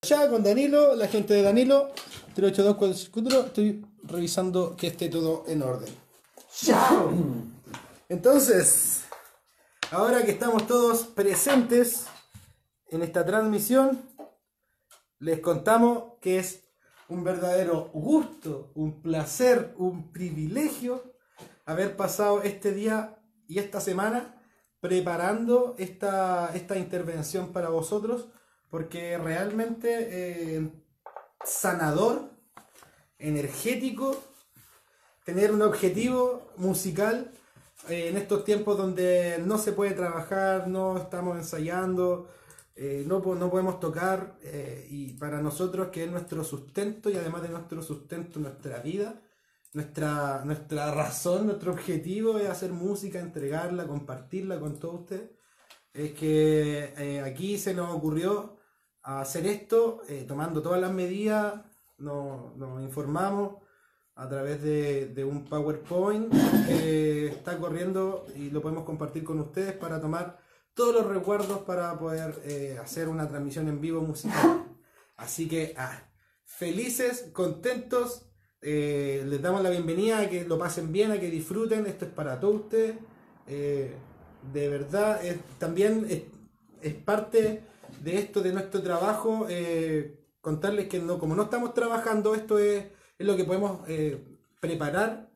Ya con Danilo, la gente de Danilo, 382-454, estoy revisando que esté todo en orden. ¡Chao! Entonces, ahora que estamos todos presentes en esta transmisión, les contamos que es un verdadero gusto, un placer, un privilegio haber pasado este día y esta semana preparando esta intervención para vosotros, porque realmente sanador, energético, tener un objetivo musical en estos tiempos donde no se puede trabajar, no estamos ensayando, no podemos tocar, y para nosotros, que es nuestro sustento, y además de nuestro sustento, nuestra vida, nuestra razón, nuestro objetivo es hacer música, entregarla, compartirla con todos ustedes. Es que aquí se nos ocurrió hacer esto, tomando todas las medidas, nos informamos a través de un PowerPoint que está corriendo y lo podemos compartir con ustedes para tomar todos los recuerdos para poder hacer una transmisión en vivo musical. Así que felices, contentos, les damos la bienvenida a que lo pasen bien, a que disfruten. Esto es para todos ustedes. De verdad, también es parte de esto, de nuestro trabajo, contarles que como no estamos trabajando, esto es lo que podemos preparar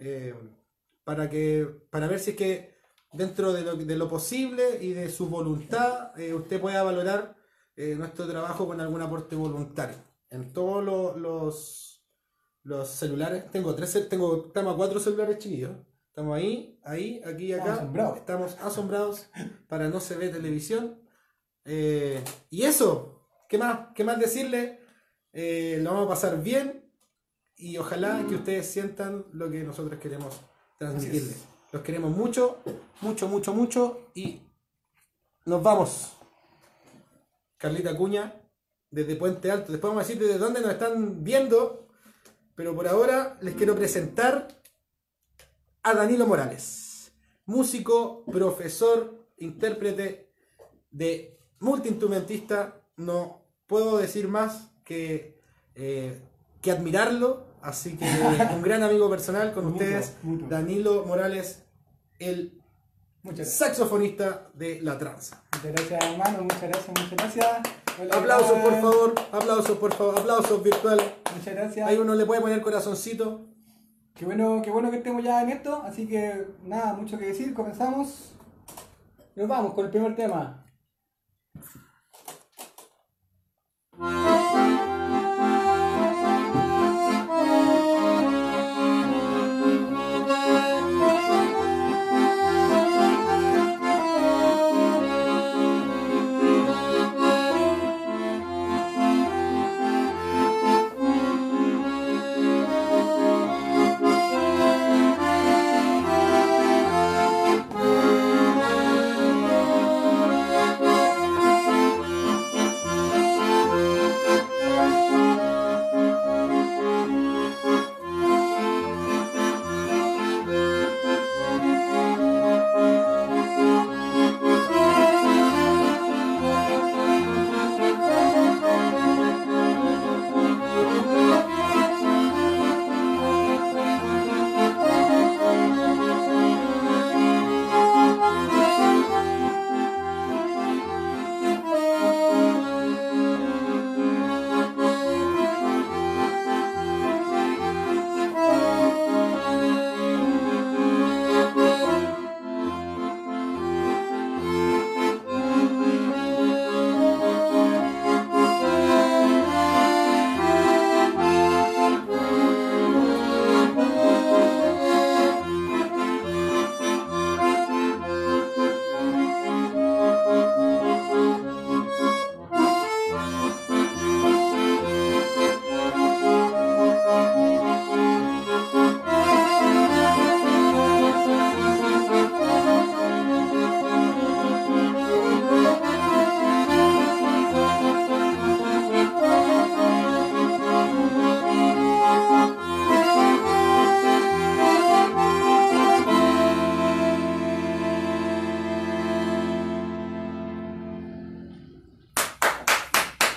para ver si es que dentro de lo posible y de su voluntad, usted pueda valorar nuestro trabajo con algún aporte voluntario. En todos los celulares, estamos a 4 celulares, chiquillos. Estamos ahí, aquí, acá. Estamos asombrados para no se ve televisión. Y eso, ¿qué más decirle? Lo vamos a pasar bien y ojalá que ustedes sientan lo que nosotros queremos transmitirles. Los queremos mucho, mucho, mucho, mucho, y nos vamos. Carlita Acuña, desde Puente Alto. Después vamos a decir desde dónde nos están viendo, pero por ahora les quiero presentar a Danilo Morales, músico, profesor, intérprete, multiinstrumentista. No puedo decir más que admirarlo, así que un gran amigo personal con ustedes, mutuo. Danilo Morales, el saxofonista de La Tranza. Muchas gracias, hermano, muchas gracias. Hola, aplausos, por favor, aplausos virtuales. Muchas gracias. Ahí uno le puede poner corazoncito. Qué bueno que estemos ya en esto, así que nada, mucho que decir, comenzamos. Nos vamos con el primer tema.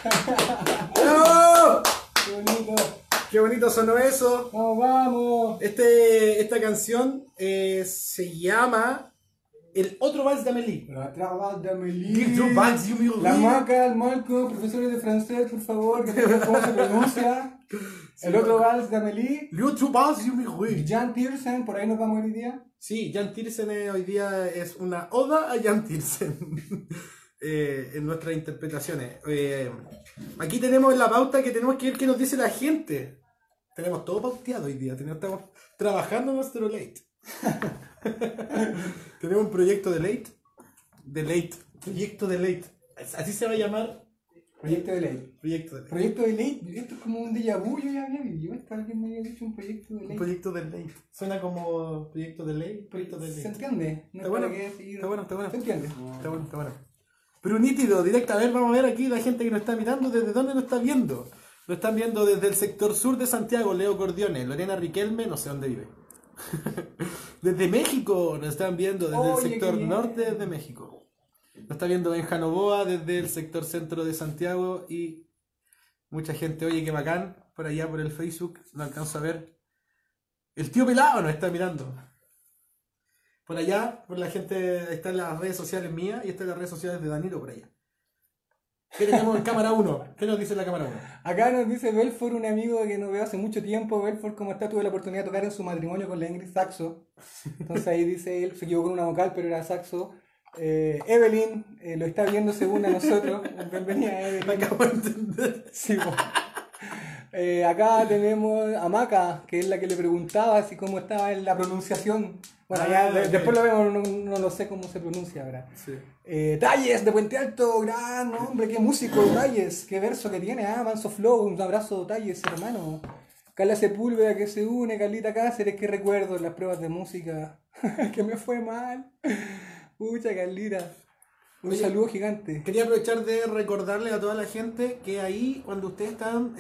¡Bravo! ¡Qué bonito! ¡Qué bonito sonó eso! ¡Vamos, vamos! Esta canción se llama El otro vals d'Amélie. La traba de Amélie. El otro vals d'Amélie. La Maca, el Malco, profesores de francés, por favor, que sepan cómo se pronuncia. El otro vals de Amélie. El otro vals d'Amélie. Jan Tiersen, por ahí nos vamos hoy día. Sí, Jan Tiersen hoy día es una oda a Jan Tiersen. En nuestras interpretaciones. Aquí tenemos la pauta que tenemos que ver qué nos dice la gente. Tenemos todo pauteado hoy día. Estamos trabajando nuestro late. Tenemos un proyecto de late. Proyecto de late. Así se va a llamar. Proyecto de ley. Proyecto de late. Proyecto de ley, esto es como un déjà vu, yo ya había vivido esto, alguien me había dicho un proyecto de Un ley. proyecto de late. Suena como proyecto de ley. Proyecto de ¿Se late. entiende? No Está bueno. para qué seguir. Está bueno, está bueno. ¿Se entiende? Está bueno, está bueno. Pero nítido, directa. A ver, vamos a ver aquí la gente que nos está mirando. ¿Desde dónde nos está viendo? Lo están viendo desde el sector sur de Santiago, Leo Cordione, Lorena Riquelme, no sé dónde vive. Desde México nos están viendo, desde el Oye, sector qué bien. norte de México. Nos está viendo Benja Novoa desde el sector centro de Santiago y mucha gente, oye, qué bacán, por allá por el Facebook, no alcanzo a ver. El tío Pelado nos está mirando. Por allá, por la gente, están las redes sociales mías y están las redes sociales de Danilo por allá. ¿Qué tenemos en cámara 1? ¿Qué nos dice la cámara 1? Acá nos dice Belfort, un amigo que no veo hace mucho tiempo. Belfort, como está, tuve la oportunidad de tocar en su matrimonio con la Ingrid Saxo. Entonces ahí dice él, se equivocó en una vocal, pero era Saxo. Evelyn lo está viendo según a nosotros. Bienvenida, Evelyn. Acabo de entender. Sí, po. Acá tenemos a Maca, que es la que le preguntaba si cómo estaba en la pronunciación. Bueno, ya ok. después lo vemos, no lo sé cómo se pronuncia ahora. Sí. Talles de Puente Alto, gran hombre, qué músico, Talles, qué verso que tiene, Manso Flow, un abrazo, Talles, hermano. Carla Sepúlveda que se une, Carlita Cáceres, qué recuerdo en las pruebas de música, que me fue mal. Pucha, Carlita. Un Oye, saludo gigante. Quería aprovechar de recordarle a toda la gente que ahí, cuando ustedes están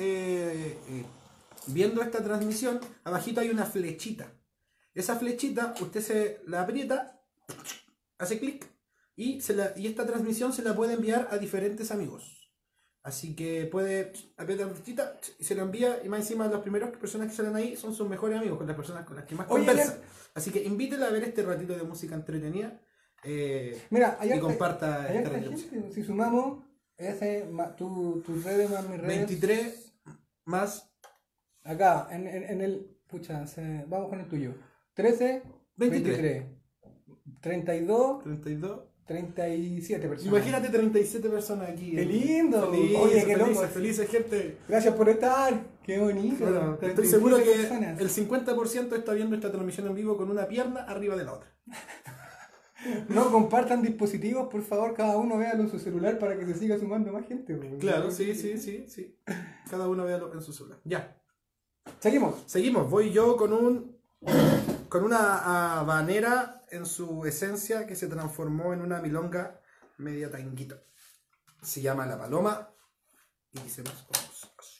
viendo esta transmisión, abajito hay una flechita. Esa flechita, usted se la aprieta, hace clic, y esta transmisión se la puede enviar a diferentes amigos. Así que puede apretar la flechita y se la envía, y más encima las primeras personas que salen ahí son sus mejores amigos, con las personas con las que más Oye, conversan. Así que invítela a ver este ratito de música entretenida. Mira, Y comparta hay esta harta retransmisión. gente. Si sumamos tus redes más mis redes. 23 más Acá, en el. Pucha, vamos con el tuyo. 13, 23, 32, 32. 37 personas. Imagínate 37 personas aquí. ¡Qué lindo! Felices, Oye, qué felices, loco. felices, gente. Gracias por estar. ¡Qué bonito! Bueno, estoy 37 seguro que personas. el 50% está viendo esta transmisión en vivo con una pierna arriba de la otra. No compartan dispositivos, por favor, cada uno véalo en su celular para que se siga sumando más gente. Porque Claro, sí. Cada uno véalo en su celular. Ya. Seguimos. Seguimos. Voy yo con una habanera en su esencia que se transformó en una milonga media tanguita. Se llama La Paloma y dice más o menos así.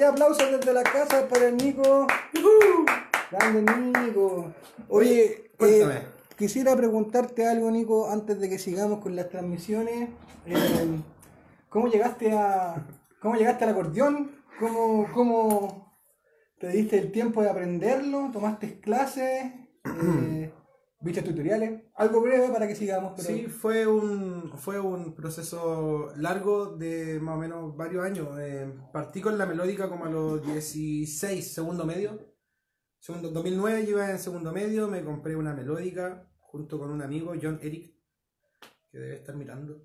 aplausos desde la casa para el Nico. Grande Nico. Oye, cuéntame. quisiera preguntarte algo, Nico, antes de que sigamos con las transmisiones. ¿Cómo llegaste al acordeón? ¿Cómo te diste el tiempo de aprenderlo? ¿Tomaste clases? ¿Viste tutoriales? Algo breve para que sigamos. Pero... Sí, fue un proceso largo de más o menos varios años. Partí con la melódica como a los 16, segundo medio. 2009 yo iba en segundo medio, me compré una melódica junto con un amigo, John Eric, que debe estar mirando.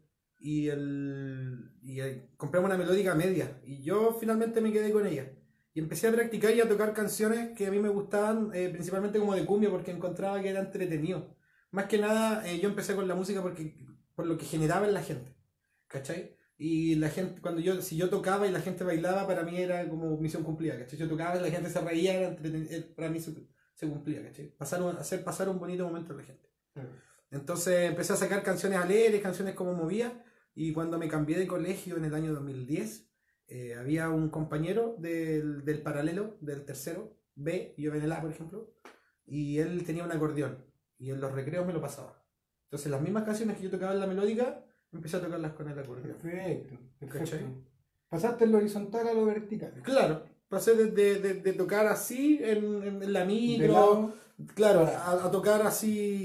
Compramos una melódica media y yo finalmente me quedé con ella. Y empecé a practicar y a tocar canciones que a mí me gustaban, principalmente como de cumbia, porque encontraba que era entretenido. Más que nada, yo empecé con la música por lo que generaba en la gente, ¿cachai? Y la gente, si yo tocaba y la gente bailaba, para mí era como misión cumplida, ¿cachai? Yo tocaba y la gente se reía, para mí se cumplía, ¿cachai? Hacer pasar un bonito momento a la gente. Entonces empecé a sacar canciones alegres, canciones como movía, y cuando me cambié de colegio en el año 2010, había un compañero del paralelo, del tercero B, y yo en el A, por ejemplo, y él tenía un acordeón, y en los recreos me lo pasaba. Entonces las mismas canciones que yo tocaba en la melódica, empecé a tocarlas con el acordeón. Perfecto. ¿Cachai? Pasaste lo horizontal a lo vertical. Claro, pasé de tocar así en la micro, claro, a tocar así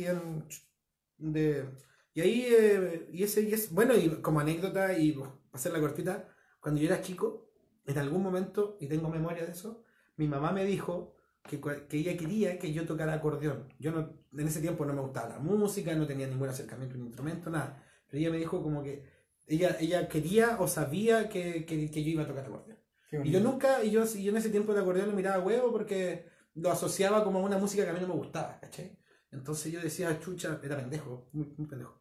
y ahí, bueno, y como anécdota y para hacer la cortita, cuando yo era chico, en algún momento, y tengo memoria de eso, mi mamá me dijo que ella quería que yo tocara acordeón. Yo en ese tiempo no me gustaba la música, no tenía ningún acercamiento a un instrumento, nada. Pero ella me dijo como que ella quería o sabía que yo iba a tocar acordeón. Y yo en ese tiempo el acordeón lo miraba a huevo porque lo asociaba como a una música que a mí no me gustaba, ¿cachai? Entonces yo decía, chucha, era pendejo, muy pendejo.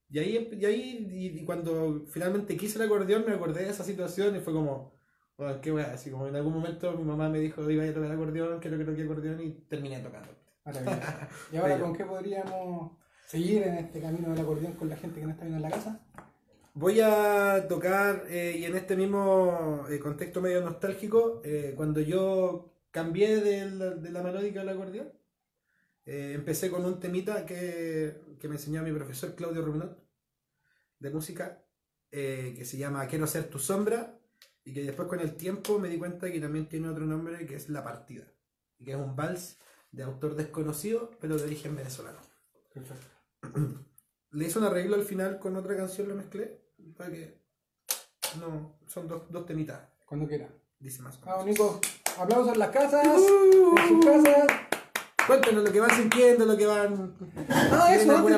Y cuando finalmente quise el acordeón me acordé de esa situación y fue como, bueno, qué wea, así como en algún momento mi mamá me dijo, iba a tocar acordeón, quiero que toque acordeón y terminé tocando. ¿Y ahora con qué podríamos seguir en este camino del acordeón con la gente que no está viendo en la casa? Voy a tocar, y en este mismo contexto medio nostálgico, cuando yo cambié de la melódica al acordeón, empecé con un temita que me enseñó mi profesor Claudio Rubinot de música, que se llama Quiero ser tu sombra, y que después con el tiempo me di cuenta que también tiene otro nombre, que es La Partida, y que es un vals de autor desconocido pero de origen venezolano. Perfecto. Le hice un arreglo al final con otra canción, lo mezclé para que no, son dos temitas. Cuando quiera. Dice más. Vamos, Nico, aplausos en las casas, en sus casas. Cuéntanos lo que van sintiendo, lo que van... Eso, antes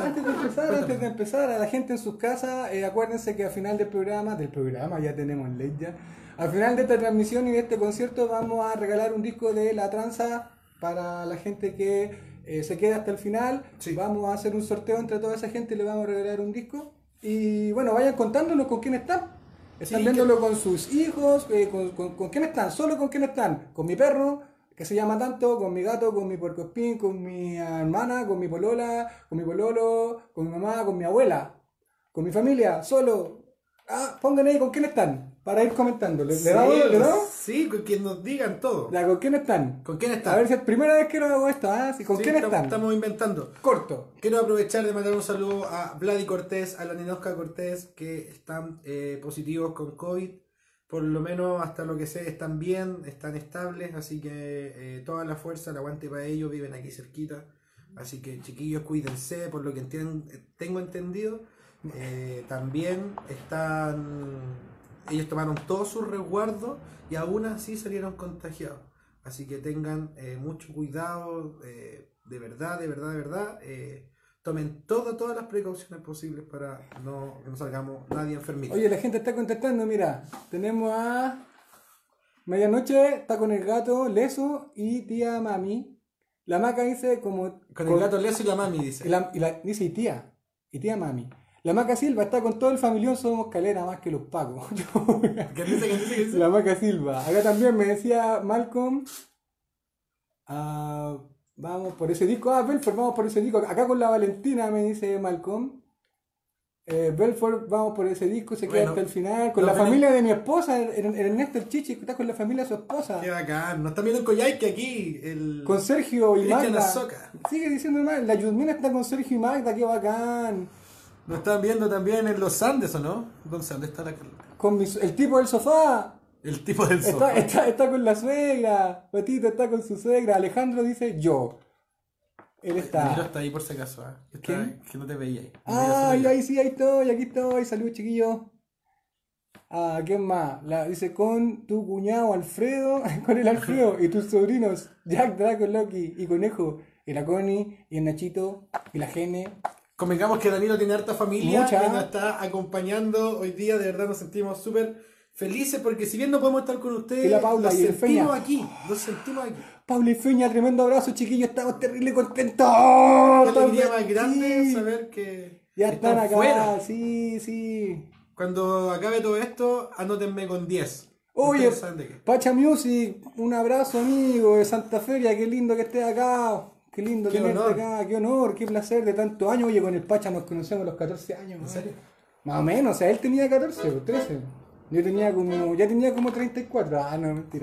de empezar, a la gente en sus casas, acuérdense que al final del programa ya tenemos ley ya, al final de esta transmisión y de este concierto vamos a regalar un disco de La Tranza para la gente que se queda hasta el final. Sí. Vamos a hacer un sorteo entre toda esa gente y le vamos a regalar un disco. Y bueno, vayan contándonos con quién están. Están viéndolo con sus hijos, con quién están, solo con quién están. Con mi perro, que se llama tanto, con mi gato, con mi puercoespín, con mi hermana, con mi polola, con mi pololo, con mi mamá, con mi abuela, con mi familia, solo. Pongan ahí con quién están, para ir comentando. ¿Le damos? Sí, con quien nos digan todo. ¿Con quién están? ¿Con quién están? A ver si es primera vez que lo hago esto, ¿sí? ¿Con quién están? Estamos inventando. Corto. Quiero aprovechar de mandar un saludo a Vladi Cortés, a la Ninoska Cortés, que están positivos con COVID. Por lo menos hasta lo que sé están bien, están estables, así que toda la fuerza, el aguante para ellos, viven aquí cerquita. Así que chiquillos, cuídense, por lo que tengo entendido. También ellos tomaron todos sus resguardos y aún así salieron contagiados. Así que tengan mucho cuidado, de verdad. Tomen todas las precauciones posibles para que no salgamos nadie enfermito. Oye, la gente está contestando, mira, tenemos a Medianoche, está con el gato Leso y tía Mami. La Maca dice como... Con el gato Leso y la Mami, dice. Dice y tía Mami. La Maca Silva está con todo el familión, somos calera más que los pacos. ¿Qué dice? La Maca Silva. Acá también me decía Malcolm... vamos por ese disco. Belfort, vamos por ese disco. Acá con la Valentina me dice Malcolm. Belfort, vamos por ese disco, se queda Bueno, hasta el final. Con lo la tenés- familia de mi esposa, Ernesto el Chichi, está con la familia de su esposa. Qué bacán. Nos están viendo en Coyhaique aquí. Con Sergio y Cristian Magda. Azoka. Sigue diciendo mal, la Yudmina está con Sergio y Magda, qué bacán. Nos están viendo también en los Andes, ¿o no? ¿Dónde está la Con el tipo del sofá. el tipo del sofá? Está con la suegra. Patito está con su suegra. Alejandro dice yo. Él Danilo está. está ahí por si acaso, ¿ah? ¿Quién? Que no te veía ahí. Ay, ahí sí, ahí estoy, aquí estoy. Salud, chiquillo. Ah, ¿quién más? Dice con tu cuñado Alfredo, con el Alfredo y tus sobrinos Jack, Draco, Loki y Conejo, y la Connie, y el Nachito, y la Gene. Convengamos que Danilo tiene harta familia Mucha. que nos está acompañando hoy día. De verdad nos sentimos súper felices porque si bien no podemos estar con ustedes, Y la Paula los y el sentimos Feña. aquí. Los sentimos aquí. Pablo y Feña, tremendo abrazo, chiquillos, estamos terrible contentos. Qué alegría más grande Sí. saber que Ya están acá, fuera. sí, sí. Cuando acabe todo esto, anótenme con 10. Oye, Ustedes saben de qué. Pacha Music, un abrazo amigo de Santa Feria, qué lindo que estés acá. Qué lindo Qué tenerte honor. acá, qué honor, qué placer de tantos años. Oye, con el Pacha nos conocemos a los 14 años. ¿En serio? Más o menos, o sea, él tenía 14 o 13. Yo ya tenía como 34. Ah, no, mentira.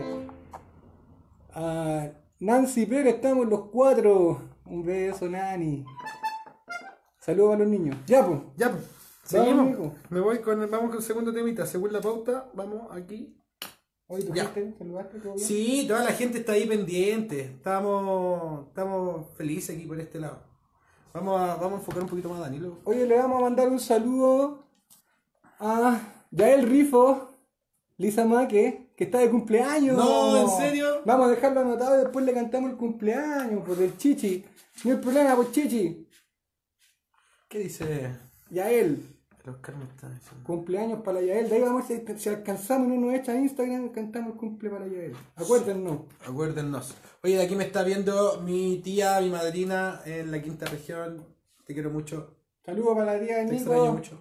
Ah, Nancy Pérez, estamos los 4. Un beso, Nani. Saludos a los niños. Ya, pues. Ya, pues, Vamos, seguimos. Nico. Vamos con el segundo temita. Según la pauta, vamos aquí. Oye, ¿tú Ya. fuiste? ¿Saludaste? ¿Todo bien? Sí, toda la gente está ahí pendiente. Estamos felices aquí por este lado. Vamos a enfocar un poquito más a Danilo. Oye, le vamos a mandar un saludo a Yael Rifo, Lisa Maque, que está de cumpleaños. No, ¿en serio? Vamos a dejarlo anotado y después le cantamos el cumpleaños, pues del Chichi. No hay problema, pues Chichi. ¿Qué dice? Yael, El Oscar me está diciendo. cumpleaños para la Yael. De ahí vamos a ver si alcanzamos y no nos echa a Instagram, cantamos el cumple para la Yael. Acuérdennos. Acuérdennos. Oye, de aquí me está viendo mi tía, mi madrina en la quinta región. Te quiero mucho. Saludos para la tía de Te Nico. extraño mucho.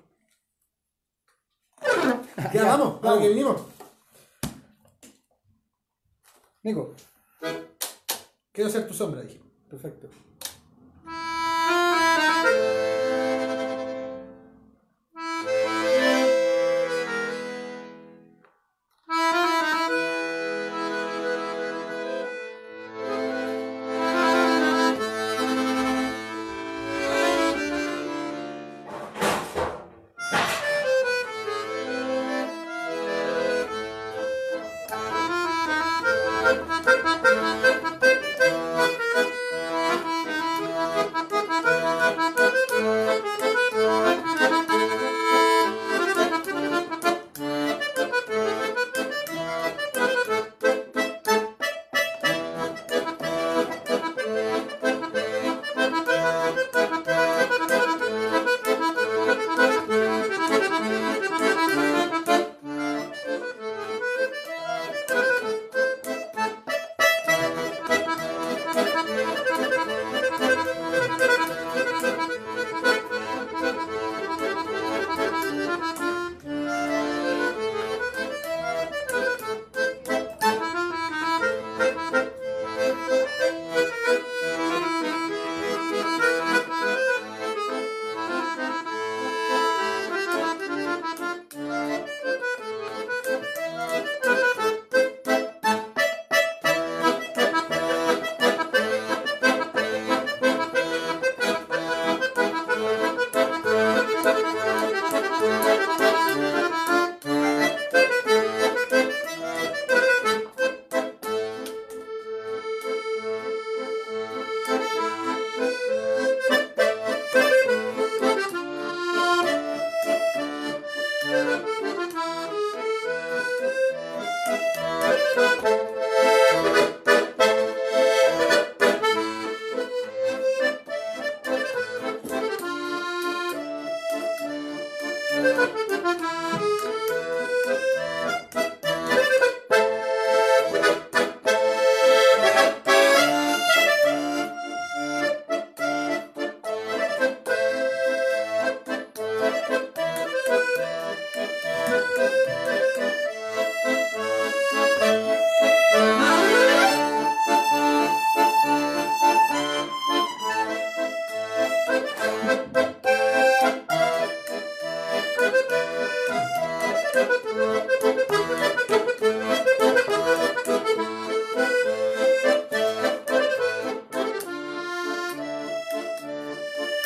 Ya, vamos, vamos. que vinimos. Nico, Quiero ser tu sombra, dije. perfecto.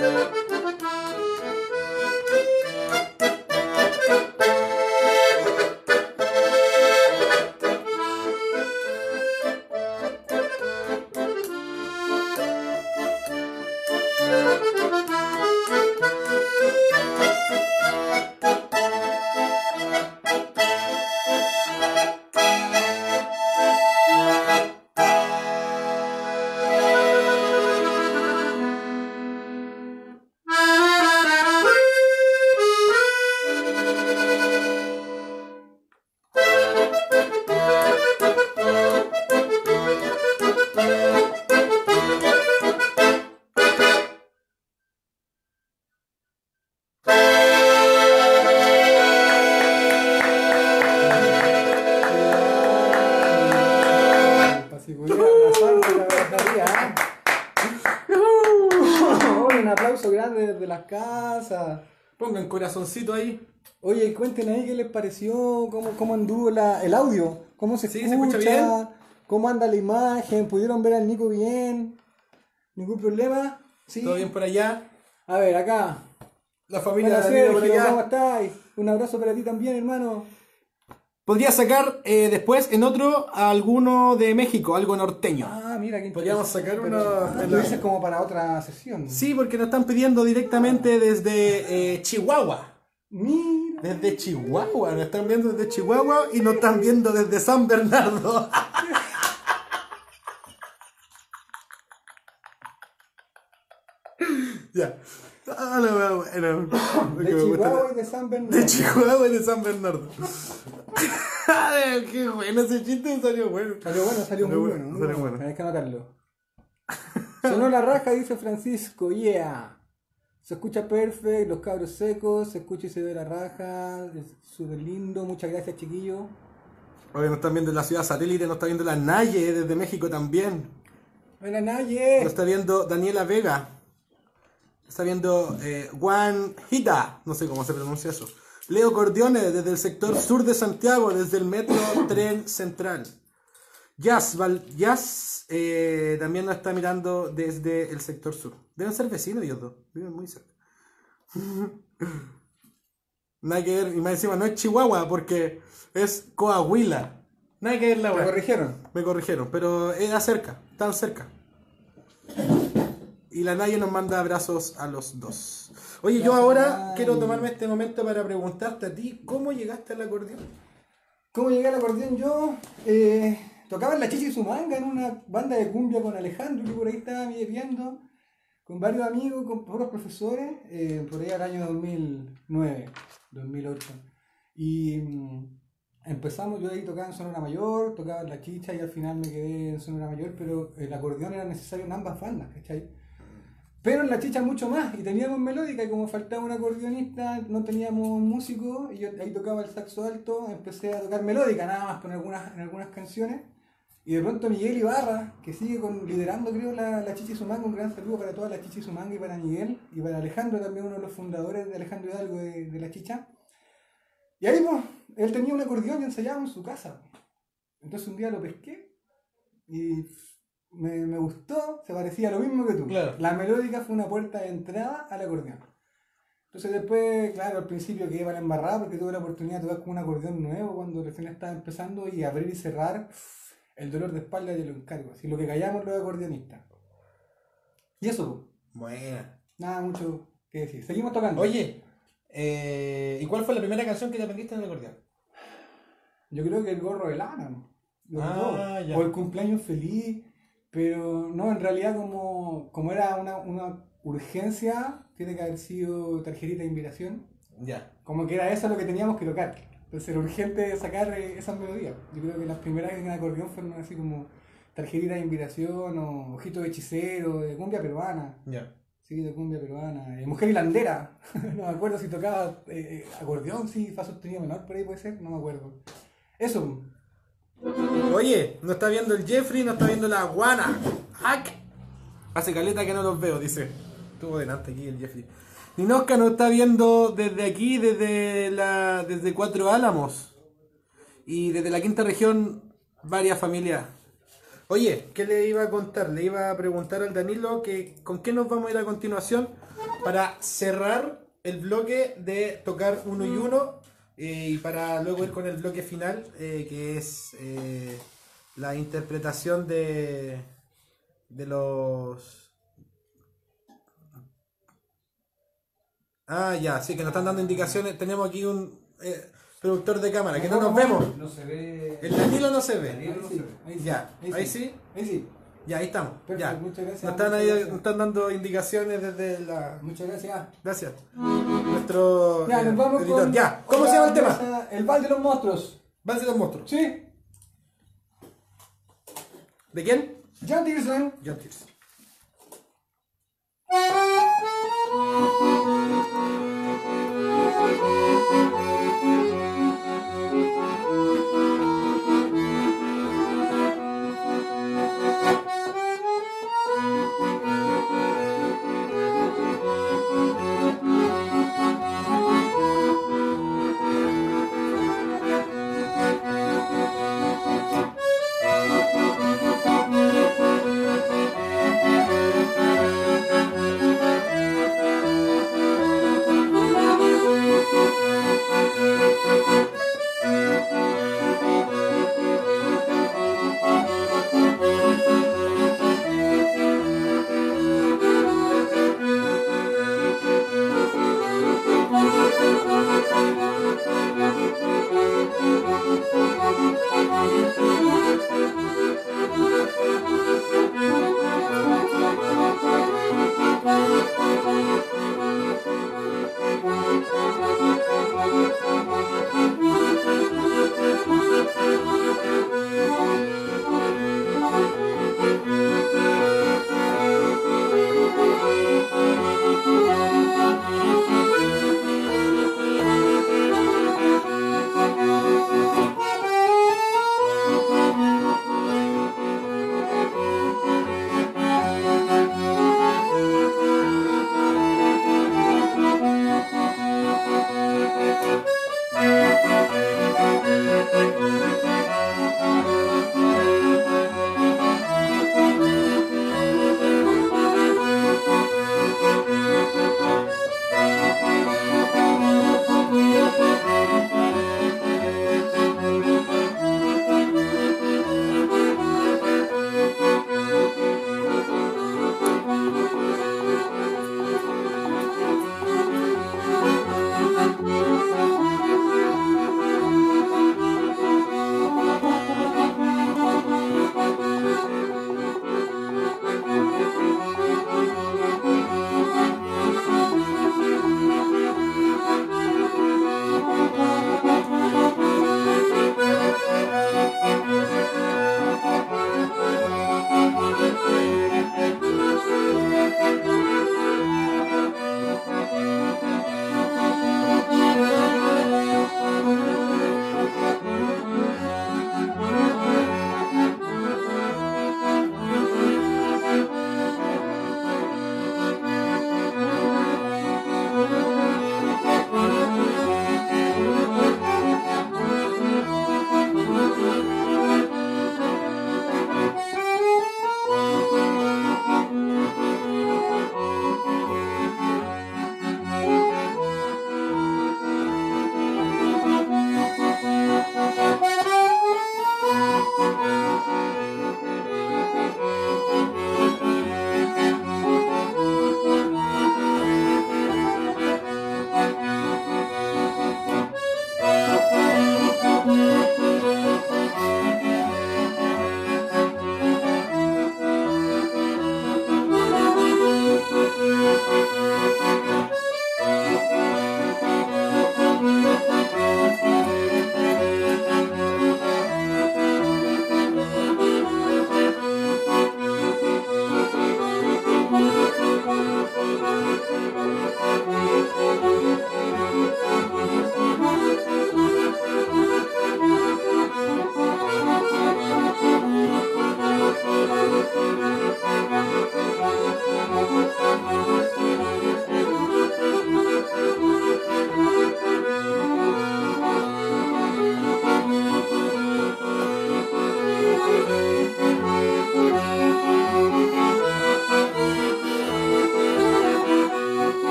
Un aplauso grande desde las casas. Pongan corazoncito ahí. Oye, cuenten ahí qué les pareció, cómo anduvo el audio, cómo se Sí, escucha, ¿se escucha bien? cómo anda la imagen, pudieron ver al Nico bien, ningún problema. ¿Sí? ¿Todo bien por allá? A ver, acá. La familia Hola de Danilo por Sergio, allá. ¿cómo estáis? Un abrazo para ti también, hermano. Podría sacar después en otro alguno de México, algo norteño. Ah, mira, qué Podríamos interesante. sacar Pero, una- lo dices como para otra sesión. Sí, porque nos están pidiendo directamente desde Chihuahua. Mira. Desde Chihuahua, nos están viendo desde Chihuahua y nos están viendo desde San Bernardo. Ya. Ah, no, bueno. De Chihuahua y de San Bernardo. De Chihuahua y de San Bernardo. Ay, qué bueno ese chiste, salió bueno. Salió muy bueno. Muy salió bueno. bueno. Tenés que anotarlo. Sonó la raja, dice Francisco, yeah. Se escucha perfecto, los cabros secos, se escucha y se ve la raja, es súper lindo, muchas gracias chiquillos. Oye, nos están viendo en la ciudad satélite, nos está viendo la Naye desde México también. Hola Naye. Nos está viendo Daniela Vega. Está viendo Juan Hita, no sé cómo se pronuncia eso. Leo Cordione desde el sector sur de Santiago, desde el metro Tren Central. Jazz también nos está mirando desde el sector sur. Deben ser vecinos ellos dos, viven muy cerca. Nada que ver, y más encima no es Chihuahua porque es Coahuila. Nada que ver la ¿Te weá. corrigieron? Me corrigieron, pero era cerca, tan cerca. Y la Naye nos manda abrazos a los dos. Oye, yo Gracias, ahora Naye. quiero tomarme este momento para preguntarte a ti, ¿cómo llegaste al acordeón? ¿Cómo llegué al acordeón yo? Tocaba en la Chicha y su manga en una banda de cumbia con Alejandro, que por ahí estaba viendo, con varios amigos, con puros profesores, por ahí al año 2009, 2008. Y empezamos, yo ahí tocaba en Sonora Mayor, tocaba en la Chicha y al final me quedé en Sonora Mayor, pero el acordeón era necesario en ambas bandas, ¿cachai? Pero en la Chicha mucho más, y teníamos melódica, y como faltaba un acordeonista, no teníamos músico, y yo ahí tocaba el saxo alto, empecé a tocar melódica nada más en algunas canciones, y de pronto Miguel Ibarra, que sigue liderando creo la Chicha y su manga, un gran saludo para toda la Chicha y su manga, y para Miguel, y para Alejandro también, uno de los fundadores de Alejandro Hidalgo de la Chicha. Y ahí pues, él tenía un acordeón y ensayaba en su casa. Entonces un día lo pesqué, y me gustó, se parecía a lo mismo que tú. Claro. La melódica fue una puerta de entrada al acordeón. Entonces después, claro, al principio quedé para la embarrada porque tuve la oportunidad de tocar con un acordeón nuevo cuando recién estaba empezando y abrir y cerrar, el dolor de espalda te lo encargo. Así lo que callamos los acordeonistas. Y eso, Buena. nada mucho que decir. Seguimos tocando. Oye, ¿y cuál fue la primera canción que te aprendiste en el acordeón? Yo creo que el gorro de lana, ¿no? Ya. O el cumpleaños feliz, pero no, en realidad como era una urgencia, tiene que haber sido tarjetita de invitación, Ya. como que era eso lo que teníamos que tocar. Entonces era urgente sacar esas melodías. Yo creo que las primeras en acordeón fueron así como tarjetita de invitación o ojito de hechicero, de cumbia peruana. Ya. Sí, de cumbia peruana. Mujer hilandera. No me acuerdo si tocaba acordeón, sí, fa sostenido menor, por ahí puede ser, no me acuerdo. Eso. Oye, nos está viendo el Jeffrey, nos está viendo la Guana. ¡Hack! Hace caleta que no los veo, dice. Estuvo delante aquí el Jeffrey. Ninoska nos está viendo desde aquí, desde Cuatro Álamos. Y desde la quinta región, varias familias. Oye, ¿qué le iba a contar? Le iba a preguntar al Danilo que con qué nos vamos a ir a continuación para cerrar el bloque de tocar uno y uno y para luego ir con el bloque final que es la interpretación de los... Ah, ya, sí, que nos están dando indicaciones. Tenemos aquí un productor de cámara, que no nos vemos. No se ve. El Danilo no se ve. Danilo no se ve. Ahí sí. Ya, ahí sí. Ahí sí. Ya, ahí estamos. Perfecto, Ya. muchas gracias, Nos están, muchas ahí, gracias. nos están dando indicaciones desde la... Muchas gracias. Gracias. Nuestro Ya, nos vamos editor. con. Ya, ¿cómo se llama el tema? El Val de los Monstruos. Vals de los monstruos. ¿Sí? ¿De quién? John Tiersen. John Tears.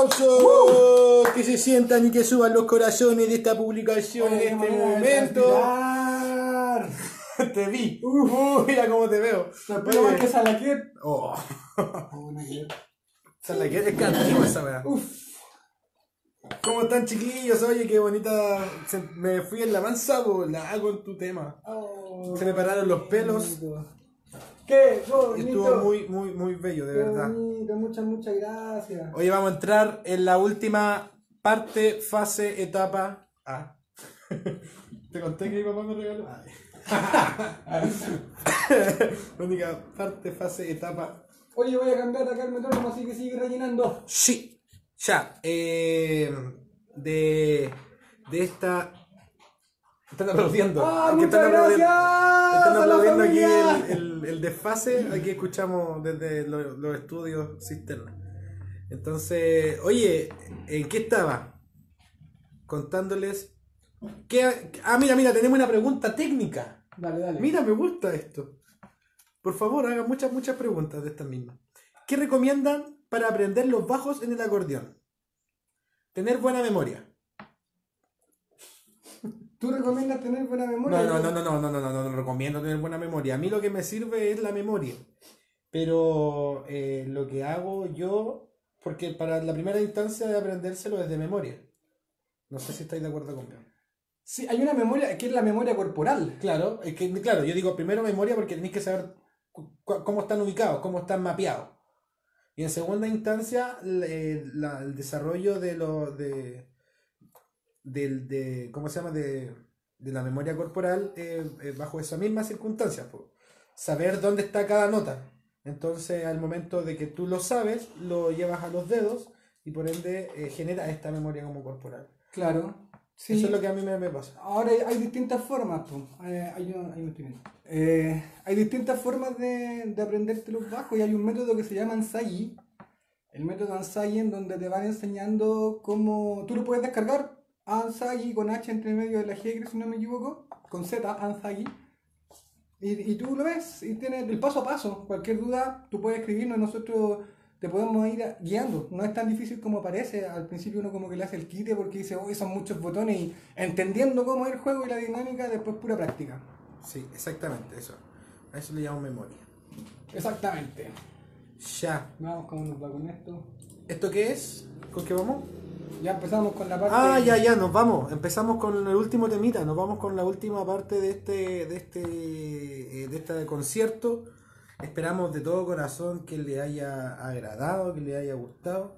aplauso, que se sientan y que suban los corazones de esta publicación en este momento. Te vi. Mira cómo te veo. Pero más que Salaquet. Oh. Salaquet es cantigo esa weá. ¿Cómo están, chiquillos? Oye, qué bonita. Me fui en la mansa volada con tu tema. Se me pararon los pelos. ¡Qué bonito! Estuvo muy bello, de verdad. Bonito, muchas gracias. Oye, vamos a entrar en la última parte, fase, etapa. ¿Te conté que mi papá me regaló? La única parte, fase, etapa. Oye, voy a cambiar acá el metrónomo, así que sigue rellenando. Sí, ya. De esta. Están aplaudiendo. ¡Muchas gracias! Están aplaudiendo aquí el desfase. Aquí escuchamos desde los estudios cisterna. Entonces, oye, ¿en qué estaba? Contándoles. Mira, tenemos una pregunta técnica. Dale. Mira, me gusta esto. Por favor, hagan muchas preguntas de estas mismas. ¿Qué recomiendan para aprender los bajos en el acordeón? Tener buena memoria. ¿Tú recomiendas tener buena memoria? No recomiendo tener buena memoria. A mí lo que me sirve es la memoria. Pero lo que hago yo, porque para la primera instancia de aprendérselo es de memoria. No sé si estáis de acuerdo conmigo. Sí, hay una memoria que es la memoria corporal. Claro, yo digo primero memoria porque tenéis que saber cómo están ubicados, cómo están mapeados. Y en segunda instancia, el desarrollo ¿cómo se llama? De la memoria corporal bajo esas mismas circunstancias. Saber dónde está cada nota. Entonces, al momento de que tú lo sabes, lo llevas a los dedos y por ende genera esta memoria como corporal. Claro. Sí. Eso es lo que a mí me pasa. Ahora hay distintas formas, ahí me estoy viendo. Hay distintas formas de aprenderte los bajos y hay un método que se llama Ansagi. El método Ansagi en donde te van enseñando cómo... Tú lo puedes descargar, Ansagi con H entre medio de la G, si no me equivoco, con Z, Ansagi. Y tú lo ves y tienes el paso a paso. Cualquier duda, tú puedes escribirnos y nosotros te podemos ir guiando. No es tan difícil como parece. Al principio uno como que le hace el quite porque dice, son muchos botones y entendiendo cómo es el juego y la dinámica, después pura práctica. Sí, exactamente, eso. A eso le llamo memoria. Exactamente. Ya. Vamos, ¿cómo nos va con esto? ¿Esto qué es? ¿Con qué vamos? Ya empezamos con la parte... Ya, nos vamos. Empezamos con el último temita. Nos vamos con la última parte de este concierto. Esperamos de todo corazón que le haya agradado, que le haya gustado.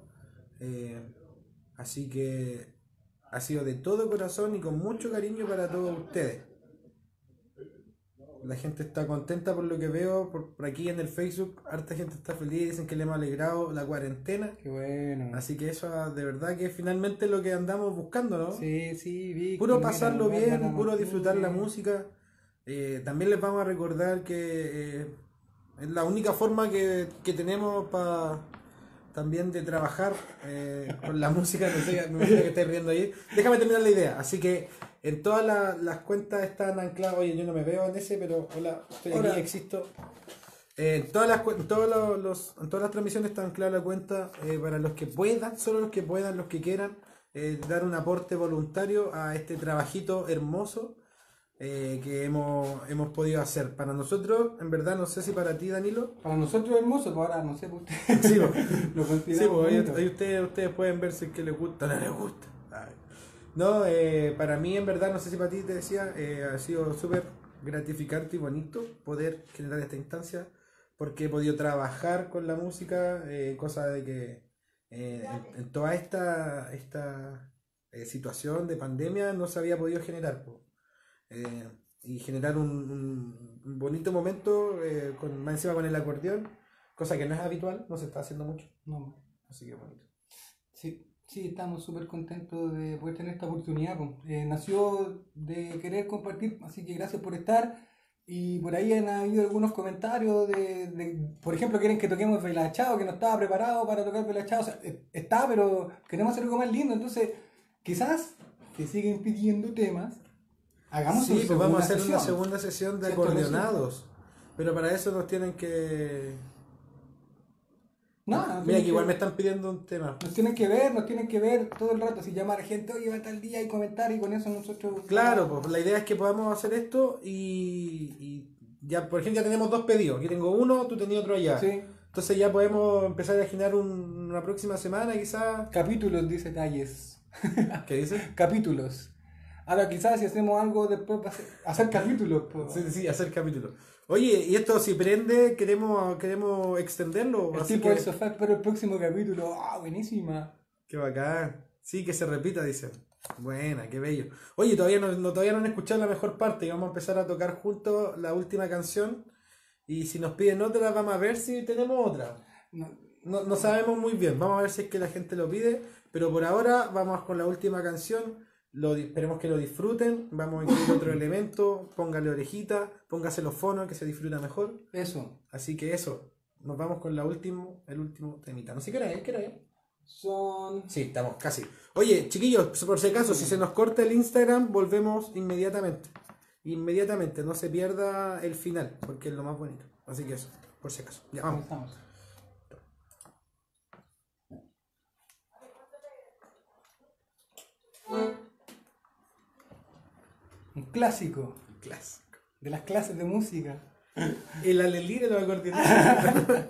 Así que ha sido de todo corazón y con mucho cariño para todos ustedes. La gente está contenta por lo que veo por aquí en el Facebook. Harta gente está feliz, dicen que le hemos alegrado la cuarentena. Qué bueno. Así que eso de verdad que es finalmente lo que andamos buscando, ¿no? Sí, Vic, puro pasarlo bien, puro disfrutar la música. También les vamos a recordar que es la única forma que tenemos para también de trabajar con la música. No sé, me imagino que estáis riendo ahí. Déjame terminar la idea. Así que en todas las cuentas están ancladas. Oye, yo no me veo en ese, pero hola, estoy aquí, existo. En todas las transmisiones está anclada la cuenta para los que puedan, solo los que puedan, los que quieran, dar un aporte voluntario a este trabajito hermoso que hemos podido hacer. Para nosotros, en verdad, no sé si para ti, Danilo. Para nosotros es hermoso, pero ahora no sé por usted. Sí, lo consideramos ahí ustedes pueden ver si es que les gusta o no les gusta. No, para mí, en verdad, no sé si para ti te decía, ha sido súper gratificante y bonito poder generar esta instancia, porque he podido trabajar con la música, cosa de que en toda esta situación de pandemia no se había podido generar. Y generar un bonito momento más encima con el acordeón, cosa que no es habitual, no se está haciendo mucho. No. Así que bonito. Sí, estamos súper contentos de poder tener esta oportunidad. Nació de querer compartir, así que gracias por estar. Y por ahí han habido algunos comentarios por ejemplo, quieren que toquemos Velachao, que no estaba preparado para tocar Velachao. O sea, está, pero queremos hacer algo más lindo. Entonces, quizás que siguen pidiendo temas. Hagamos pues vamos a hacer sesión. una segunda sesión de acordeonados. Pero para eso nos tienen que Nada, Mira que igual me están pidiendo un tema. nos tienen que ver todo el rato. Si llamar a gente, oye, va tal día y comentar y con eso nosotros... Claro, pues la idea es que podamos hacer esto y ya, por ejemplo, ya tenemos 2 pedidos. Yo tengo uno, tú tenías otro allá. Sí. Entonces ya podemos empezar a imaginar una próxima semana quizás. Capítulos, dice Talles. ¿Qué dices? Capítulos. Ahora quizás si hacemos algo después va a hacer capítulos. Pues. Sí, hacer capítulos. Oye, y esto si prende, queremos extenderlo. El Así tipo que, del sofá espero el próximo capítulo. ¡Ah, buenísima! qué bacán. Sí, que se repita, dicen. Buena, qué bello. Oye, todavía no han escuchado la mejor parte y vamos a empezar a tocar juntos la última canción. Y si nos piden otra, vamos a ver si tenemos otra. No sabemos muy bien, vamos a ver si es que la gente lo pide. Pero por ahora vamos con la última canción. Esperemos que lo disfruten. Vamos a incluir otro elemento. Póngale orejita, póngase los fonos que se disfruta mejor. Eso. Así que eso. Nos vamos con el último temita. No sé qué hora es. Son... Sí, estamos casi. Oye, chiquillos, por si acaso, si se nos corta el Instagram, volvemos inmediatamente. Inmediatamente, no se pierda el final, porque es lo más bonito. Así que eso, por si acaso. Ya vamos. Comenzamos. Un clásico Clásico. de las clases de música. El alelí de los acordeonistas.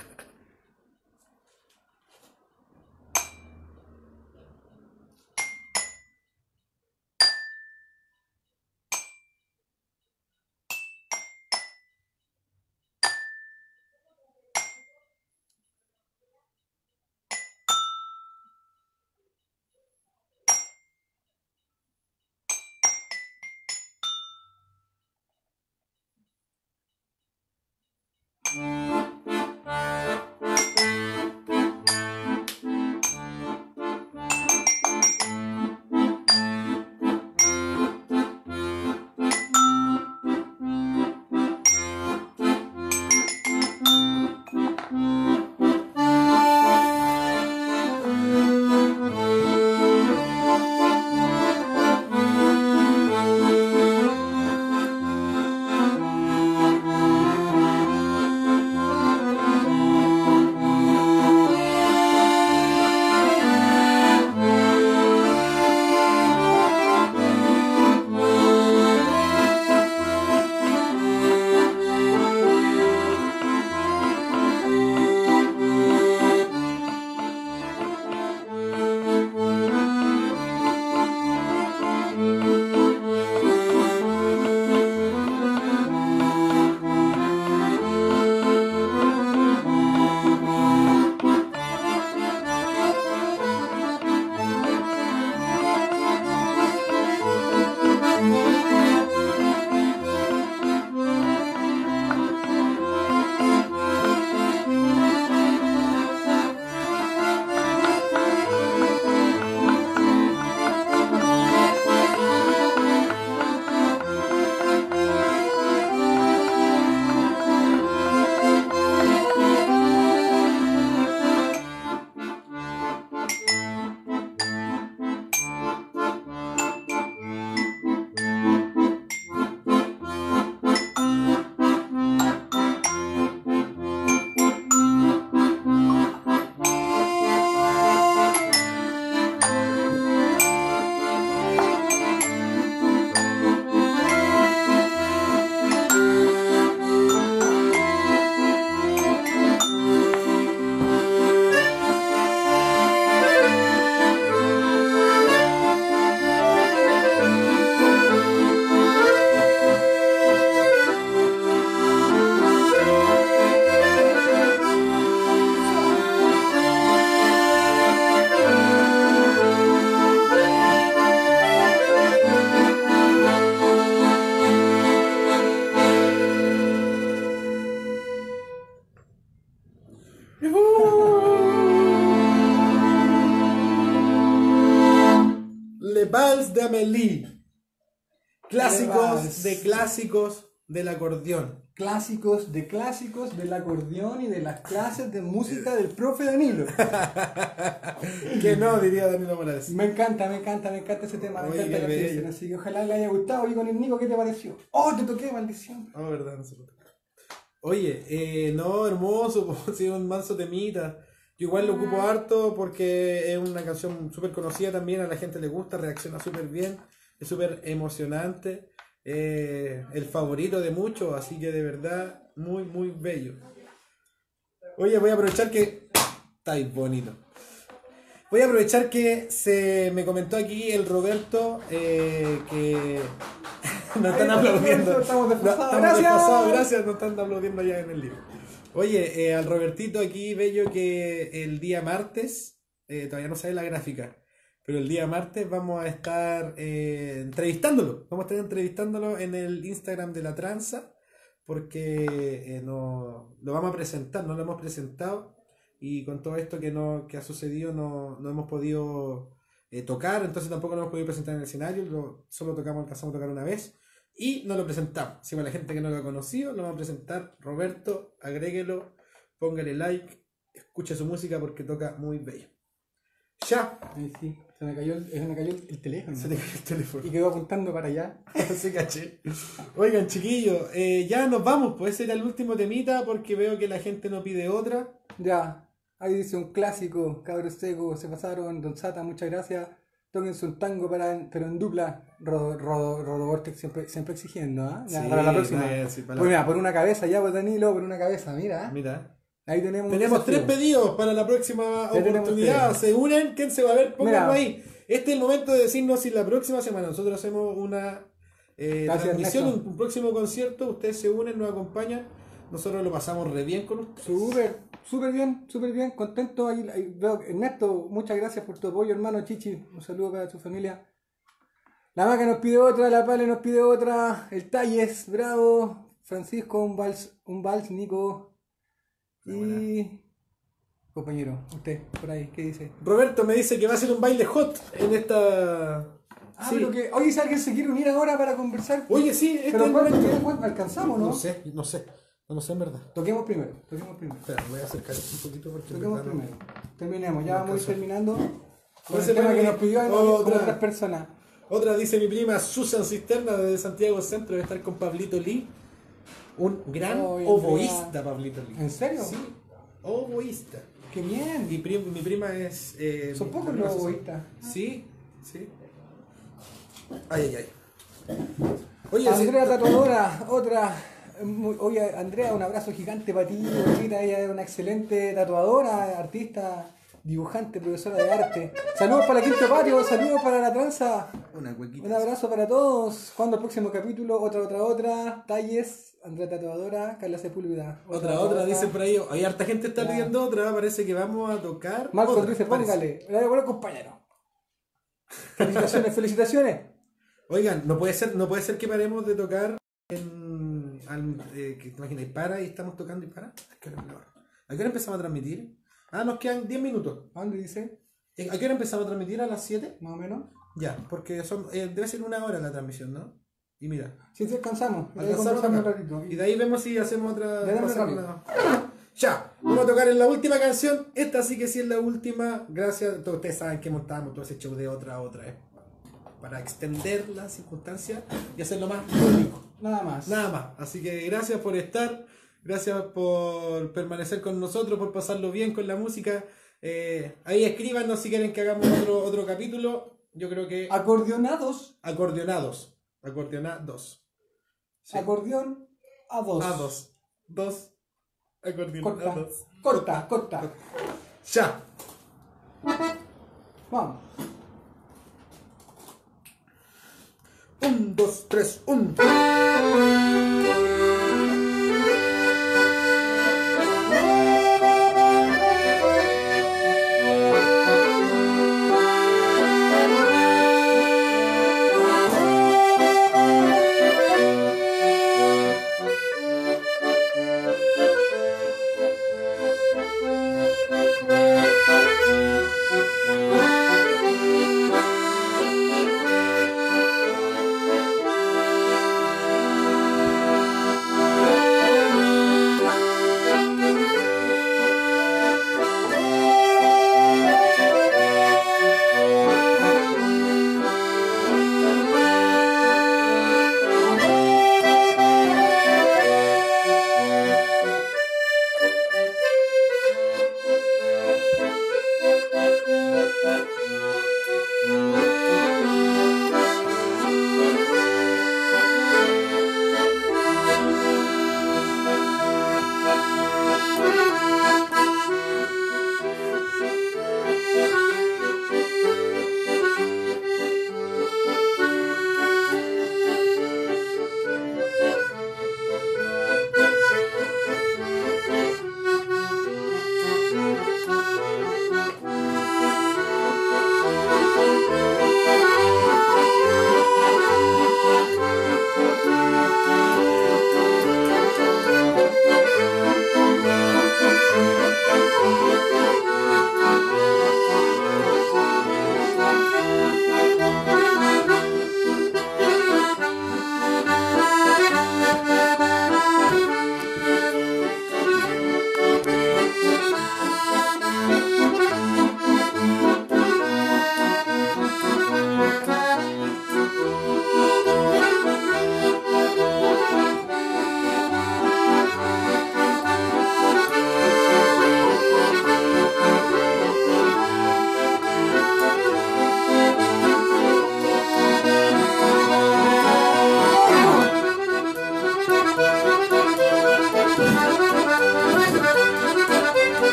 Le Vals de Amélie. Clásicos de clásicos del acordeón. Clásicos del acordeón y de las clases de música del profe Danilo. Que no, diría Danilo Morales. Me encanta ese tema, me Oye, encanta qué lo que bello. dicen, así que ojalá le haya gustado. Y con el Nico, ¿qué te pareció? ¡Oh, te toqué, maldición! Oh, verdad, no se puede. Oye, no, hermoso, pues, sí, un manso temita. Yo igual lo ocupo harto porque es una canción súper conocida también, a la gente le gusta, reacciona súper bien, es súper emocionante, el favorito de muchos, así que de verdad, muy, muy bello. Oye, voy a aprovechar que... Estáis bonito. Voy a aprovechar que se me comentó aquí el Roberto que nos están aplaudiendo. Estamos desfasados. Estamos Gracias. desfasados, gracias, nos están aplaudiendo ya en el libro. Oye, al Robertito aquí, bello, que el día martes, todavía no sabe la gráfica, pero el día martes vamos a estar entrevistándolo. Vamos a estar entrevistándolo en el Instagram de La Tranza, porque lo vamos a presentar, no lo hemos presentado. Y con todo esto que ha sucedido no hemos podido tocar, entonces tampoco lo hemos podido presentar en el escenario, solo alcanzamos a tocar una vez y no lo presentamos. Así para la gente que no lo ha conocido, lo vamos a presentar. Roberto, agréguelo, póngale like, escuche su música porque toca muy bello. ¡Ya! Sí, se me cayó el teléfono. Se te cayó el teléfono. Y quedó apuntando para allá. Se caché. Oigan, chiquillos, ya nos vamos, pues ese era el último temita porque veo que la gente no pide otra. Ya. Ahí dice un clásico, cabros secos, se pasaron, Don Sata, muchas gracias. Tóquense un tango pero en dupla. Rodovortex siempre exigiendo, ¿ah? Ya, Sí, para la próxima. sí, Pues mira, por una cabeza ya, pues Danilo, por una cabeza, mira. Mira. Ahí tenemos un 3 desafío. pedidos para la próxima Ya tenemos oportunidad. 3. Se unen, ¿quién se va a ver? Pónganlo Mira. ahí. Este es el momento de decirnos si la próxima semana nosotros hacemos una Gracias, transmisión, Ernesto. un próximo concierto. Ustedes se unen, nos acompañan. Nosotros lo pasamos re bien con ustedes. Súper bien, contento. Ahí veo, Ernesto, muchas gracias por tu apoyo, hermano Chichi. Un saludo para tu familia. La Maca nos pide otra, la Pale nos pide otra, el Talles, bravo. Francisco, un vals, Nico. Y. Compañero, usted, por ahí, ¿qué dice? Roberto me dice que va a ser un baile hot en esta. Ah, Sí. pero que. Oye, si alguien se quiere unir ahora para conversar. Oye, sí, este Pero es el ¿cuánto momento. tiempo alcanzamos, no? No sé. No lo sé en verdad. Toquemos primero. Espera, me voy a acercar un poquito porque. en Toquemos verdad no- primero. Terminemos, ya no vamos a ir alcanzo. terminando. Con Entonces, el tema que para nos que- pidió otra. otras personas. Otra dice mi prima Susan Cisterna desde Santiago Centro, debe estar con Pablito Lee. Un gran Oh, bien, oboísta, Pablito Lee. ¿En serio? Sí, oboísta. ¡Qué bien! Mi prima es. Son mi- pocos mi los prima oboístas. Sí, sí. Ay. Oye, Andrea sí, Tatuadora, otra. Oye, Andrea, un abrazo gigante para ti, bonita. Ella es una excelente tatuadora, artista, dibujante, profesora de arte. Saludos para Quinto Patio, saludos para La Tranza. una huequita. Un abrazo para todos. ¿Cuándo el próximo capítulo? Otra. Talles, Andrea Tatuadora, Carla Sepúlveda. Otra, dicen por ahí. Hay harta gente está Ya. pidiendo otra. Parece que vamos a tocar. Marcos otra, dice, parece. póngale. Le voy a poner compañero. Felicitaciones. Oigan, no puede ser que paremos de tocar que te imaginas, para y estamos tocando y para. ¿A qué hora empezamos a transmitir? Nos quedan 10 minutos. ¿A dónde dice? ¿A qué hora empezamos a transmitir? ¿A las 7? Más o menos. Ya, porque debe ser 1 hora la transmisión, ¿no? Y mira, Si descansamos. alcanzamos un acá. ratito. Y de ahí vemos si hacemos otra. Ya, dame pasamos rápido. Ya, vamos a tocar en la última canción. Esta sí que sí es la última. Gracias. Todos ustedes saben que montamos todo ese show de otra. Para extender las circunstancias y hacerlo más lúdico. Nada más. Nada más. Así que gracias por estar. Gracias por permanecer con nosotros, por pasarlo bien con la música. Ahí escríbanos si quieren que hagamos otro capítulo. Yo creo que Acordeonados. acordeonados. Sí. Acordeón a dos. Dos acordeonados. Corta. Ya. Vamos. 1, 2, 3, 1.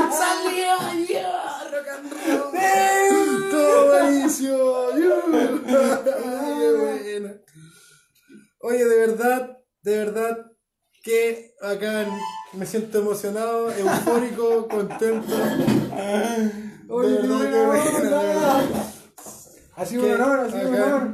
¡Salió! ¡Yeah! ¡Rock and roll! ¡Todo buenísimo! ¡Qué bueno! Oye, de verdad, que bacán. Me siento emocionado, eufórico, contento. Oye, de verdad, que bueno, de verdad. Ha sido un honor, ha sido un honor.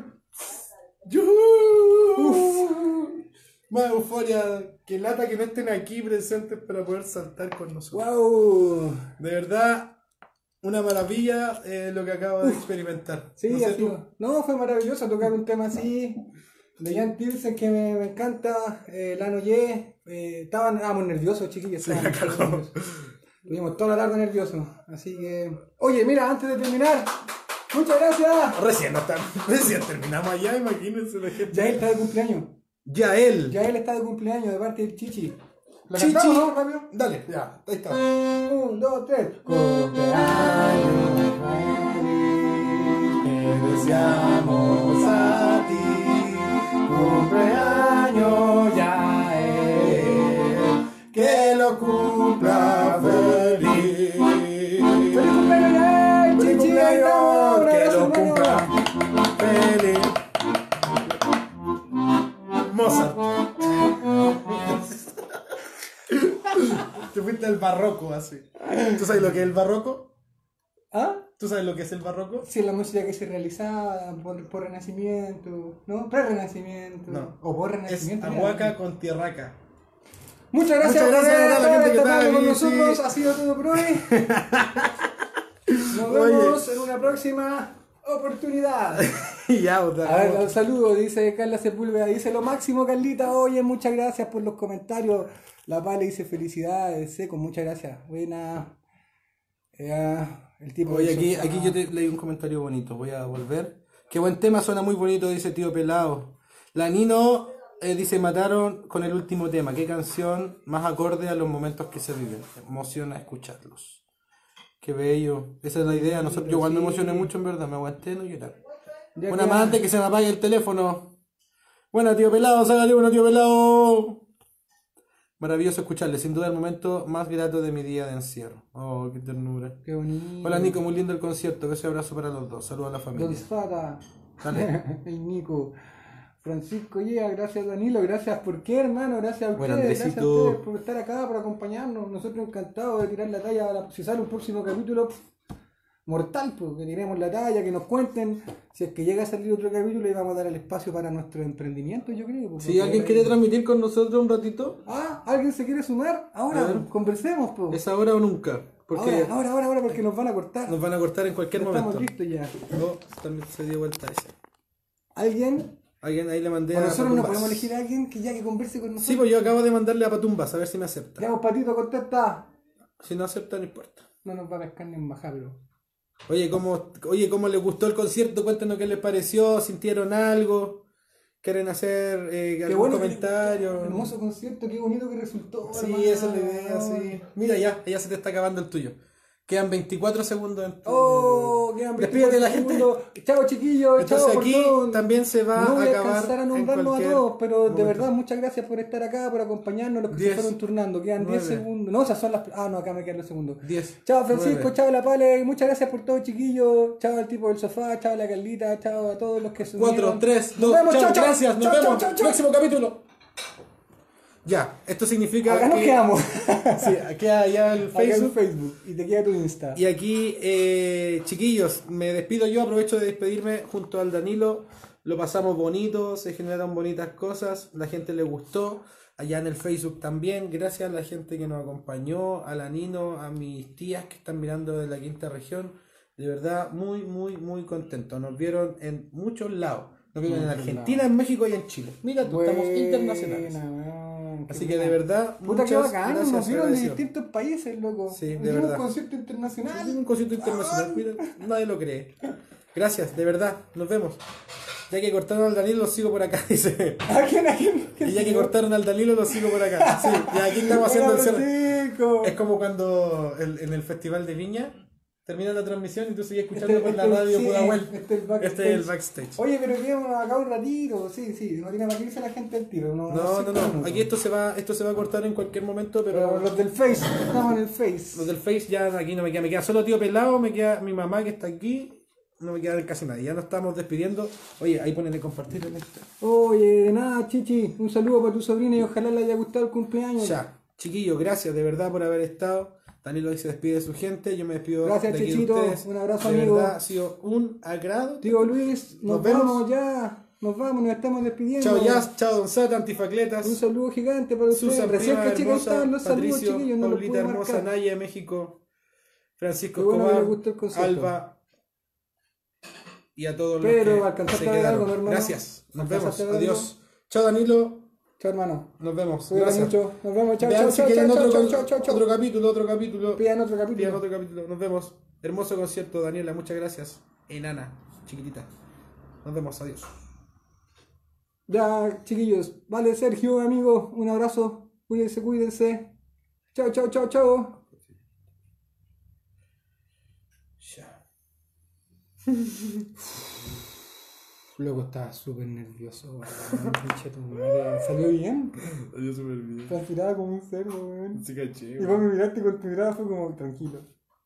¡Yuhu! Más euforia que lata que no estén aquí presentes para poder saltar con nosotros. ¡Wow! De verdad, una maravilla lo que acabo de experimentar. Sí, no sé así. tú. No, fue maravilloso tocar un tema así. De Jan Tilsen que me encanta. Lano Ye. Estábamos nerviosos, chiquillos. Sí, la cagó. Tuvimos toda la tarde nerviosos. Así que. Oye, mira, antes de terminar. Muchas gracias. Recién terminamos allá, imagínense la gente. Yael está de cumpleaños. Yael. Yael está de cumpleaños de parte del Chichi. ¿La Chichi. cantamos, no? Rápido. Dale, ya, ahí está. 1, 2, 3. Te deseamos a ti, cumpleaños Yael, que lo cumpla feliz. ¡Feliz cumpleaños, Yael! ¡Feliz ¡Chichi! Ahí cumpleaños! estamos, Que lo un cumpla abrazo, feliz. Mozart. Te fuiste al barroco así. ¿Tú sabes lo que es el barroco? ¿Ah? ¿Tú sabes lo que es el barroco? Sí, la música que se realizaba por Renacimiento, ¿no? Pre-Renacimiento. No. O por Es Renacimiento. aguaca con tierraca. Muchas gracias, Muchas gracias a toda la gente que está con aquí, nosotros. sí. Ha sido todo por hoy. Nos Oye. vemos en una próxima oportunidad. Ya, A ver, un saludo, dice Carla Sepúlveda. Dice lo máximo, Carlita. Oye, muchas gracias por los comentarios. La Pale dice felicidades, Seco, muchas gracias. Buena. El tipo Oye, del aquí sofá. yo te leí un comentario bonito. Voy a volver. Qué buen tema, suena muy bonito, dice Tío Pelado. La Nino dice, mataron con el último tema. Qué canción más acorde a los momentos que se viven. Emociona escucharlos. Qué bello. Esa es la idea. Nosotros, yo igual me emocioné mucho, en verdad. Me aguanté no llorar. Ya Una que- más antes que se me apague el teléfono. Bueno, Tío Pelado, sácale uno, Tío Pelado. Maravilloso escucharle, sin duda el momento más grato de mi día de encierro. Oh, qué ternura. Qué bonito. Hola Nico, muy lindo el concierto. Beso y abrazo para los dos. Saludos a la familia. Gonzata. Dale. El Nico. Francisco Llega, gracias Danilo, gracias por qué hermano, gracias a ustedes, Bueno, gracias a Andresito. ustedes por estar acá, por acompañarnos, nosotros encantados de tirar la talla, si sale un próximo capítulo mortal, pues, que tiremos la talla, que nos cuenten, si es que llega a salir otro capítulo y vamos a dar el espacio para nuestro emprendimiento, yo creo. Pues, Si porque- alguien quiere transmitir con nosotros un ratito, ¿Alguien se quiere sumar? Ahora, A ver. conversemos, pues. es ahora o nunca. Porque Ahora, porque nos van a cortar. nos van a cortar en cualquier Ya momento. estamos listos ya. Oh, también se dio vuelta ese. ¿Alguien? Alguien ahí le mandé O a nosotros no Patumbas. podemos elegir a alguien que ya que converse con nosotros. Sí, pues yo acabo de mandarle a Patumbas, a ver si me acepta. Ya, pues, Patito, contesta. Si no acepta, no importa. No nos va a pescar ni en bajar, pero... Oye, ¿cómo les gustó el concierto? Cuéntenos qué les pareció, sintieron algo, quieren hacer algún comentario. Hermoso concierto, qué bonito que resultó. Sí, hermano. esa es la idea, sí. Mira, ya se te está acabando el tuyo. Quedan 24 segundos en tu... Oh, quedan 24 Despídete de la gente. segundos. Chao, chiquillos. Entonces chao, aquí perdón. también se va No voy a a acabar alcanzar a en nombrarlos a cualquier todos, pero de momento. verdad muchas gracias por estar acá, por acompañarnos, los que 10, se fueron turnando. Quedan 10 9. segundos. No, esas son las... Ah, no, acá me quedan los segundos. 10. Chao, Francisco. 9. Chao, La Pale. Muchas gracias por todo, chiquillos. Chao al tipo del sofá. Chao a la Carlita. Chao a todos los que se 4, unieron. 3, 2, Nos vemos, chao, chao, chao. gracias, nos Chao, vemos. chao, chao, chao. Próximo capítulo. Ya, esto significa Acá nos que... quedamos. Sí, queda ya el Acá en Facebook. Facebook. Y te queda tu Insta. Y aquí, chiquillos, me despido yo, aprovecho de despedirme junto al Danilo. Lo pasamos bonito, se generaron bonitas cosas, la gente le gustó. Allá en el Facebook también, gracias a la gente que nos acompañó, a la Nino, a mis tías que están mirando de la quinta región. De verdad, muy, muy, muy contento. Nos vieron en muchos lados. Nos vieron en Argentina, en México y en Chile. Mira tú, estamos internacionales. Weón, Así qué que de buena. verdad, Puta, qué muchas bacán, gracias, nos vieron de agradecido. distintos países, loco. Sí, de Hicimos verdad. un concierto internacional. Un concierto internacional, mira, nadie lo cree. Gracias, de verdad, nos vemos. Ya que cortaron al Danilo, lo sigo por acá, dice. ¿A quién? Y ya que cortaron al Danilo, lo sigo por acá. Sí, y aquí estamos haciendo el cierre. Francisco. Es como cuando en el Festival de Viña, termina la transmisión y tú sigues escuchando por la radio Pudahuel. Este es el backstage. Oye, pero quedamos acá un ratito, sí, no tiene para qué irse la gente al tiro. No. Aquí esto se va a cortar en cualquier momento, pero los del Face, estamos en el Face. Los del Face ya aquí no me queda solo tío Pelado, me queda mi mamá que está aquí. No me queda casi nadie, ya nos estamos despidiendo. Oye, ahí ponen de compartir en esto. Oye, de nada, Chichi, un saludo para tu sobrina y ojalá le haya gustado el cumpleaños. Ya, chiquillos, gracias de verdad por haber estado. Danilo hoy se despide de su gente, yo me despido gracias, de aquí Chichito, de ustedes. Un abrazo, de amigo. Verdad, ha sido un agrado. Tío Luis, nos vamos ya. Nos estamos despidiendo. Chao Jazz, chao Don Sata, Antifacletas. Un saludo gigante para ustedes. Susan Recién Prima, que chicos hermosa, estaban los saludos, Patricio, chiquillos, no Paulita los hermosa, marcar. Naya de México, Francisco Qué bueno que Escobar, les gustó el concepto. Alba y a todos Pero los que alcanzaste se a ver quedaron. algo, hermano. Gracias, nos vemos, ¿Alcanzaste a ver adiós. Chao Danilo, chao hermano. nos vemos. Cuídate Gracias. mucho. Nos vemos, chao, Vean chao, si chao, quieren chao, otro, chao, chao, chao, chao. otro capítulo. Pidan otro capítulo. Pidan otro capítulo. Nos vemos. Hermoso concierto, Daniela. Muchas gracias. Enana, chiquitita. Nos vemos. Adiós. Ya, chiquillos. Vale, Sergio, amigo. Un abrazo. Cuídense. Chao, chao, chao, chao. Ya. Luego estaba súper nervioso. ¿Salió bien? Salió súper bien. Transpiraba como un cerdo, weón. Sí, caché. Y vos me miraste con tu mirada, fue como tranquilo.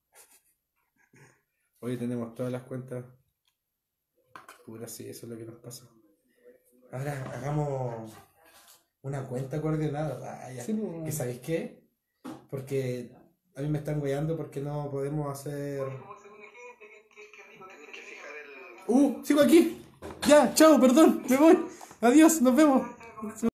Hoy tenemos todas las cuentas. Pura, sí, eso es lo que nos pasa. Ahora hagamos una cuenta coordenada. Ah, ya. Sí, pues, ¿Que sabéis qué? Porque a mí me están guiando porque no podemos hacer. Sigo aquí. Ya, chao, perdón, me voy. Adiós, nos vemos.